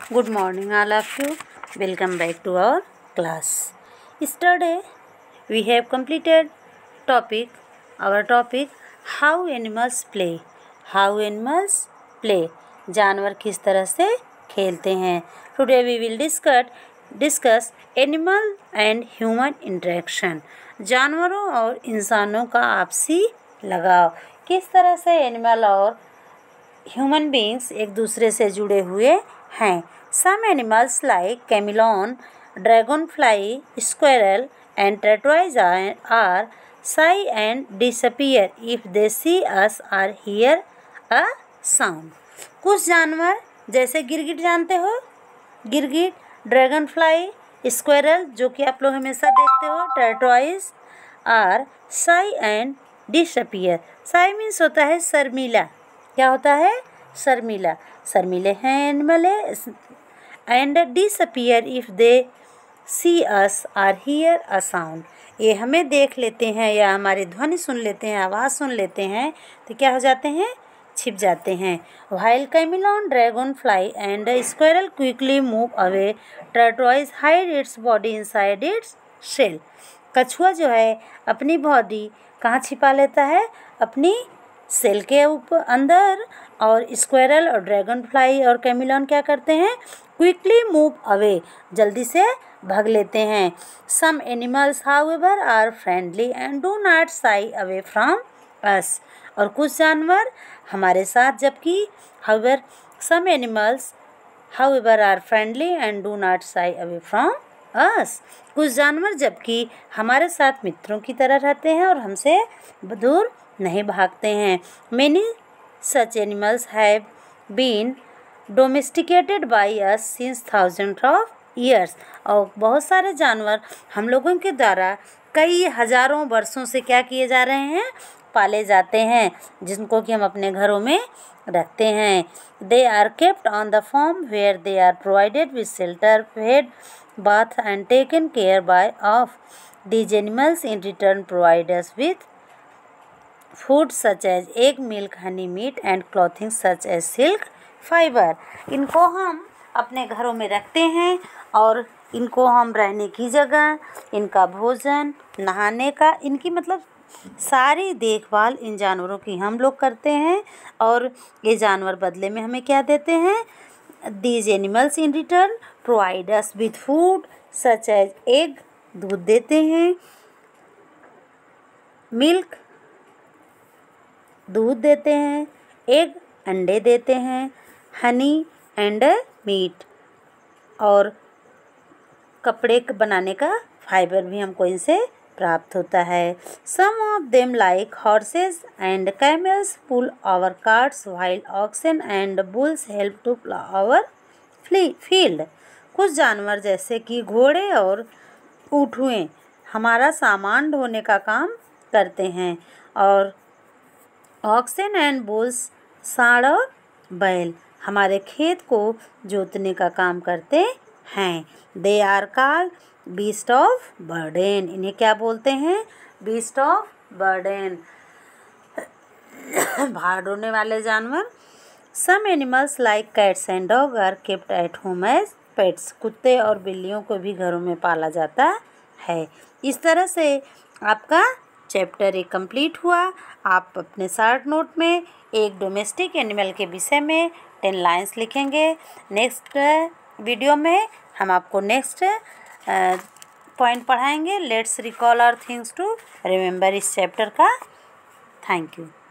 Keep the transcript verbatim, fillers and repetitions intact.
Good morning, all of you. Welcome back to our class. Yesterday, we have completed topic. Our topic: how animals play. How animals play. जानवर किस तरह से खेलते हैं. Today we will discuss discuss animal and human interaction. जानवरों और इंसानों का आपसी लगाव. किस तरह से एनिमल और ह्यूमन बींग्स एक दूसरे से जुड़े हुए हैं. Some animals like chameleon, dragonfly, squirrel, and tortoise are, are shy and disappear if they see us or hear a sound. कुछ जानवर जैसे गिरगिट, जानते हो गिरगिट, ड्रैगनफ्लाई, स्क्वायरल जो कि आप लोग हमेशा देखते हो, tortoise are shy and disappear. Shy means होता है शर्मीला. क्या होता है? शर्मीला. शर्मीले हैं एनिमल है. And disappear if they see us or hear a sound. ये हमें देख लेते हैं या हमारी ध्वनि सुन लेते हैं, आवाज़ सुन लेते हैं तो क्या हो जाते हैं? छिप जाते हैं. While chameleon, dragonfly and squirrel quickly move away, tortoise hide its body inside its shell. कछुआ जो है अपनी बॉडी कहाँ छिपा लेता है? अपनी सेल के ऊपर अंदर. और स्क्वायरल और ड्रैगन फ्लाई और कैमिलॉन क्या करते हैं? क्विकली मूव अवे, जल्दी से भाग लेते हैं. Some animals however are friendly and do not shy away from us. और कुछ जानवर हमारे साथ, जबकि however some animals however are friendly and do not shy away from us. कुछ जानवर जबकि हमारे साथ मित्रों की तरह रहते हैं और हमसे दूर नहीं भागते हैं. Many such animals have been domesticated by us since thousand of years. और बहुत सारे जानवर हम लोगों के द्वारा कई हजारों वर्षों से क्या किए जा रहे हैं? पाले जाते हैं, जिनको कि हम अपने घरों में रखते हैं. They are kept on the farm where they are provided with shelter, fed, bath and taken care by of. These animals in return provide us with food such as egg, milk, honey, meat and clothing such as silk, fiber. इनको हम अपने घरों में रखते हैं और इनको हम रहने की जगह, इनका भोजन, नहाने का, इनकी मतलब सारी देखभाल इन जानवरों की हम लोग करते हैं. और ये जानवर बदले में हमें क्या देते हैं? These animals in return provide us with food such as egg, दूध देते हैं, milk, दूध देते हैं, egg, अंडे देते हैं, honey and meat, और कपड़े बनाने का फाइबर भी हमको इनसे प्राप्त होता है. Some of them like horses and camels pull our carts while oxen and bulls help to plow our field. कुछ जानवर जैसे कि घोड़े और ऊँटुएं हमारा सामान ढोने का काम करते हैं और ऑक्सन एंड बुल्स, सांड और बैल हमारे खेत को जोतने का काम करते हैं. They are called beast of burden. इन्हें क्या बोलते हैं? बीस्ट ऑफ बर्डन, भार ढोने वाले जानवर. Some animals like cats and dog are kept at home as pets. कुत्ते और बिल्लियों को भी घरों में पाला जाता है. इस तरह से आपका चैप्टर एक कंप्लीट हुआ. आप अपने शॉर्ट नोट में एक डोमेस्टिक एनिमल के विषय में टेन लाइन्स लिखेंगे. नेक्स्ट वीडियो में हम आपको नेक्स्ट पॉइंट पढ़ाएंगे. Let's recall our things to remember इस चैप्टर का. Thank you.